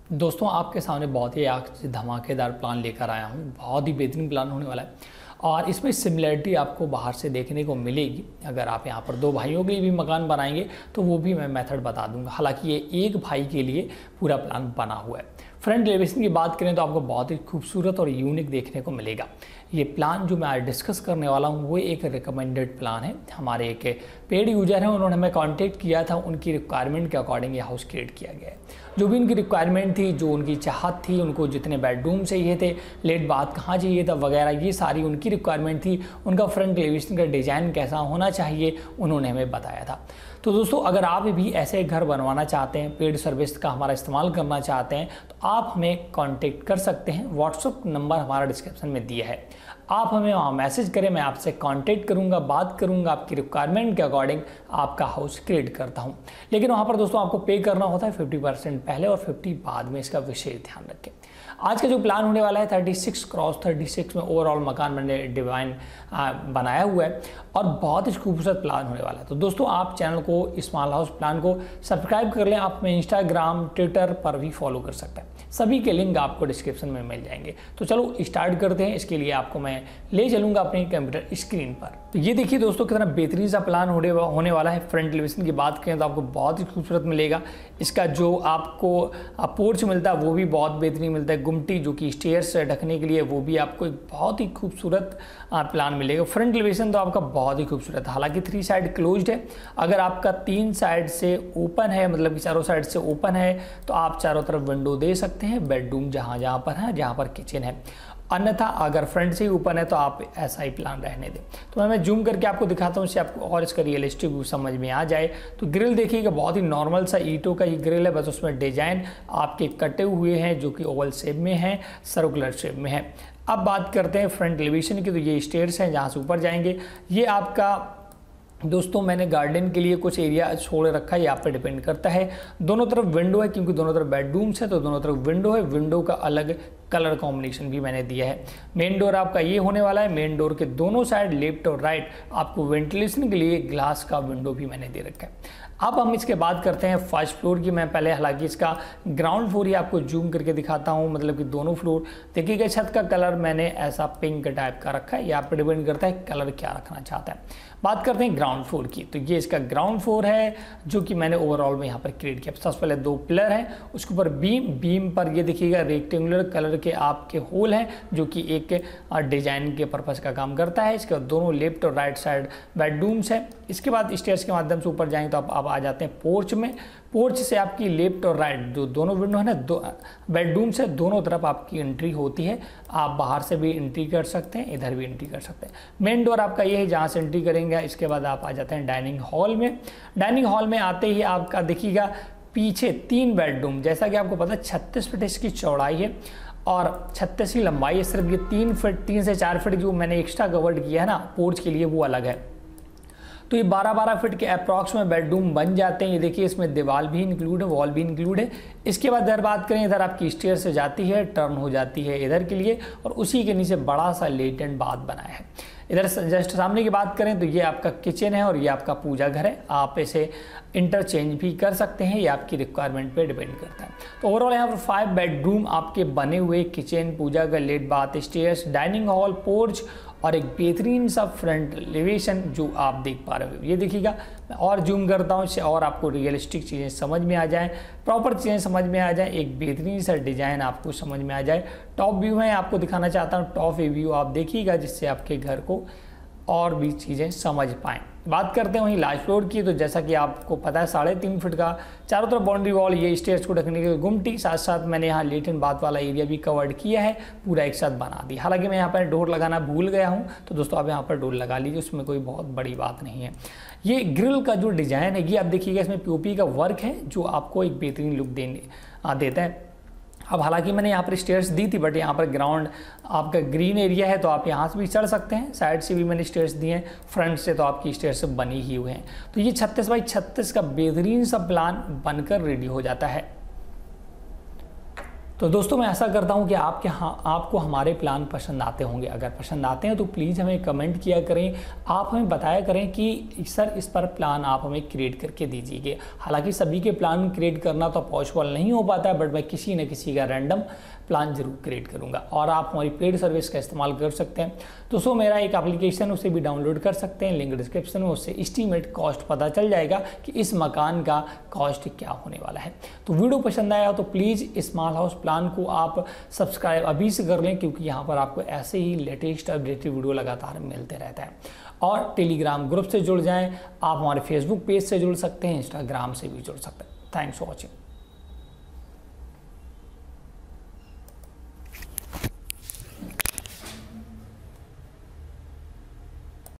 दोस्तों आपके सामने बहुत ही धमाकेदार प्लान लेकर आया हूँ। बहुत ही बेहतरीन प्लान होने वाला है और इसमें सिमिलरिटी आपको बाहर से देखने को मिलेगी। अगर आप यहाँ पर दो भाइयों के लिए भी मकान बनाएंगे तो वो भी मैं मेथड बता दूंगा। हालांकि ये एक भाई के लिए पूरा प्लान बना हुआ है। फ्रंट एलिवेशन की बात करें तो आपको बहुत ही खूबसूरत और यूनिक देखने को मिलेगा। ये प्लान जो मैं आज डिस्कस करने वाला हूँ वो एक रिकमेंडेड प्लान है। हमारे एक पेड यूजर हैं, उन्होंने हमें कांटेक्ट किया था, उनकी रिक्वायरमेंट के अकॉर्डिंग ये हाउस क्रिएट किया गया है। जो भी उनकी रिक्वायरमेंट थी, जो उनकी चाहत थी, उनको जितने बेडरूम चाहिए थे, लेट बाथ कहाँ चाहिए था वगैरह, ये सारी उनकी रिक्वायरमेंट थी। उनका फ्रंट एलिवेशन का डिज़ाइन कैसा होना चाहिए उन्होंने हमें बताया था। तो दोस्तों अगर आप भी ऐसे घर बनवाना चाहते हैं, पेड सर्विस का हमारा इस्तेमाल करना चाहते हैं तो आप हमें कांटेक्ट कर सकते हैं। व्हाट्सएप नंबर हमारा डिस्क्रिप्शन में दिया है, आप हमें वहाँ मैसेज करें, मैं आपसे कांटेक्ट करूँगा, बात करूँगा, आपकी रिक्वायरमेंट के अकॉर्डिंग आपका हाउस क्रिएट करता हूँ। लेकिन वहाँ पर दोस्तों आपको पे करना होता है 50% पहले और 50 बाद में। इसका विशेष ध्यान रखें। आज का जो प्लान होने वाला है 36x36 में ओवरऑल मकान मैंने डिज़ाइन बनाया हुआ है और बहुत ही खूबसूरत प्लान होने वाला है। तो दोस्तों आप चैनल को, स्मॉल हाउस प्लान को सब्सक्राइब कर लें। आप में इंस्टाग्राम, ट्विटर पर भी फॉलो कर सकते हैं। सभी के लिंक आपको डिस्क्रिप्शन में मिल जाएंगे। तो चलो स्टार्ट करते हैं। इसके लिए आपको मैं ले चलूँगा अपने कंप्यूटर स्क्रीन पर। तो ये देखिए दोस्तों कितना बेहतरीन सा प्लान होने वाला है। फ्रंट एलिवेशन की बात करें तो आपको बहुत ही खूबसूरत मिलेगा। इसका जो आपको पोर्च मिलता है वो भी बहुत बेहतरीन मिलता है। गुमटी जो कि स्टेयर्स से ढकने के लिए, वो भी आपको एक बहुत ही खूबसूरत प्लान मिलेगा। फ्रंट एलिवेशन तो आपका बहुत ही खूबसूरत है। हालांकि 3 साइड क्लोज्ड है। अगर आपका 3 साइड से ओपन है, मतलब कि चारों साइड से ओपन है, तो आप चारों तरफ विंडो दे सकते हैं। बेडरूम जहाँ जहाँ पर है, जहाँ पर किचन है। अन्यथा अगर फ्रंट से ही ओपन है तो आप ऐसा ही प्लान रहने दें। तो मैं जूम करके आपको दिखाता हूँ, इससे आपको और इसका रियलिस्टिक व्यू समझ में आ जाए। तो ग्रिल देखिएगा, बहुत ही नॉर्मल सा ईंटों का ही ग्रिल है, बस उसमें डिजाइन आपके कटे हुए हैं जो कि ओवल शेप में है, सर्कुलर शेप में है। अब बात करते हैं फ्रंट एलिवेशन की। तो ये स्टेयर्स हैं जहाँ से ऊपर जाएंगे। ये आपका दोस्तों मैंने गार्डन के लिए कुछ एरिया छोड़ रखा है, यहाँ पर डिपेंड करता है। दोनों तरफ विंडो है, क्योंकि दोनों तरफ बेडरूम्स है तो दोनों तरफ विंडो है। विंडो का अलग कलर कॉम्बिनेशन भी मैंने दिया है। मेन डोर आपका ये होने वाला है। मेन डोर के दोनों साइड लेफ्ट और राइट आपको वेंटिलेशन के लिए ग्लास का विंडो भी मैंने दे रखा है। अब हम इसके बात करते हैं फर्स्ट फ्लोर की। मैं पहले हालांकि इसका ग्राउंड फ्लोर ही आपको जूम करके दिखाता हूँ, मतलब कि दोनों फ्लोर देखिएगा। छत का कलर मैंने ऐसा पिंक टाइप का रखा है, यहाँ पर डिपेंड करता है कलर क्या रखना चाहता है। बात करते हैं ग्राउंड फ्लोर की। तो ये इसका ग्राउंड फ्लोर है जो कि मैंने ओवरऑल में यहाँ पर क्रिएट किया। सबसे पहले 2 पिलर हैं, उसके ऊपर बीम पर ये देखिएगा रेक्टेंगुलर कलर के आपके होल हैं जो कि एक डिजाइन के पर्पस का काम करता है। इसके बाद दोनों लेफ्ट और राइट साइड बेडरूम्स है। इसके बाद स्टेयर्स के माध्यम से ऊपर जाएंगे तो आप आ जाते हैं पोर्च में। पोर्च से आपकी लेफ्ट और राइट जो दोनों विंडो है ना, बेडरूम से दोनों तरफ आपकी एंट्री होती है। आप बाहर से भी एंट्री कर सकते हैं, इधर भी एंट्री कर सकते हैं। मेन डोर आपका ये है जहाँ से एंट्री करेंगे। इसके बाद आप आ जाते हैं डाइनिंग हॉल में। डाइनिंग हॉल में आते ही आपका देखिएगा पीछे 3 बेडरूम। जैसा कि आपको पता है 36 फीट इसकी चौड़ाई है और 36 की लंबाई है। सिर्फ ये 3 से 4 फीट जो मैंने एक्स्ट्रा कवर्ड किया है ना पोर्च के लिए, वो अलग है। तो ये 12-12 फीट के अप्रॉक्स में बेडरूम बन जाते हैं। ये देखिए इसमें दीवार भी इंक्लूड है, वॉल भी इंक्लूड है। इसके बाद इधर बात करें, इधर आपकी स्टेयर से जाती है, टर्न हो जाती है इधर के लिए और उसी के नीचे बड़ा सा लेटेंट बाथ बनाया है। इधर जस्ट सामने की बात करें तो ये आपका किचन है और ये आपका पूजा घर है। आप इसे इंटरचेंज भी कर सकते हैं, ये आपकी रिक्वायरमेंट पे डिपेंड करता है। तो ओवरऑल यहाँ पर 5 बेडरूम आपके बने हुए, किचन, पूजा घर, let bath, stairs, dining hall, porch और एक बेहतरीन सा फ्रंट एलिवेशन जो आप देख पा रहे हो। ये देखिएगा, मैं और जूम करता हूँ इससे और आपको रियलिस्टिक चीज़ें समझ में आ जाएं, प्रॉपर चीज़ें समझ में आ जाएं, एक बेहतरीन सा डिज़ाइन आपको समझ में आ जाए। टॉप व्यू है, आपको दिखाना चाहता हूँ टॉप व्यू आप देखिएगा, जिससे आपके घर को और भी चीज़ें समझ पाएँ। बात करते हैं वहीं लास्ट फ्लोर की। तो जैसा कि आपको पता है 3.5 फीट का चारों तरफ बाउंड्री वॉल, ये स्टेयर्स को ढकने के गुमटी, साथ साथ मैंने यहाँ लेटरिन बाथ वाला एरिया भी कवर्ड किया है, पूरा एक साथ बना दिया। हालांकि मैं यहाँ पर डोर लगाना भूल गया हूँ, तो दोस्तों आप यहाँ पर डोर लगा लीजिए, उसमें कोई बहुत बड़ी बात नहीं है। ये ग्रिल का जो डिज़ाइन है ये आप देखिएगा, इसमें पीओपी का वर्क है जो आपको एक बेहतरीन लुक देता है। अब हालांकि मैंने यहाँ पर स्टेयर्स दी थी, बट यहाँ पर ग्राउंड आपका ग्रीन एरिया है तो आप यहाँ से भी चढ़ सकते हैं। साइड से भी मैंने स्टेयर्स दिए हैं, फ्रंट से तो आपकी स्टेयर्स बनी ही हुए हैं। तो ये 36x36 का बेहतरीन सा प्लान बनकर रेडी हो जाता है। तो दोस्तों मैं ऐसा करता हूं कि आपको हमारे प्लान पसंद आते होंगे। अगर पसंद आते हैं तो प्लीज़ हमें कमेंट किया करें, आप हमें बताया करें कि सर इस पर प्लान आप हमें क्रिएट करके दीजिए। हालांकि सभी के प्लान क्रिएट करना तो पॉसिबल नहीं हो पाता है, बट मैं किसी न किसी का रैंडम प्लान जरूर क्रिएट करूंगा और आप हमारी पेड सर्विस का इस्तेमाल कर सकते हैं। दोस्तों मेरा एक एप्लीकेशन उसे भी डाउनलोड कर सकते हैं, लिंक डिस्क्रिप्शन में, उससे एस्टीमेट कॉस्ट पता चल जाएगा कि इस मकान का कॉस्ट क्या होने वाला है। तो वीडियो पसंद आया तो प्लीज़ स्मॉल हाउस प्लान को आप सब्सक्राइब अभी से कर लें, क्योंकि यहाँ पर आपको ऐसे ही लेटेस्ट अपडेटेड वीडियो लगातार मिलते रहता है। और टेलीग्राम ग्रुप से जुड़ जाएं, आप हमारे फेसबुक पेज से जुड़ सकते हैं, इंस्टाग्राम से भी जुड़ सकते हैं। Thanks for watching.